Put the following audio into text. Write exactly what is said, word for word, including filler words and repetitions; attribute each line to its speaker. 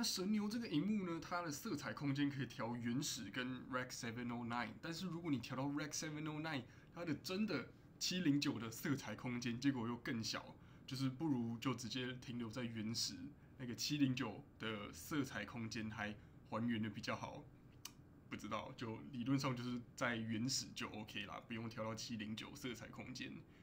Speaker 1: 那神牛这个荧幕呢，它的色彩空间可以调原始跟 Rec 七零九，但是如果你调到 Rec 七零九，它的真的七零九的色彩空间结果又更小，就是不如就直接停留在原始那个七零九的色彩空间还还原的比较好。不知道，就理论上就是在原始就 OK 啦，不用调到七零九色彩空间。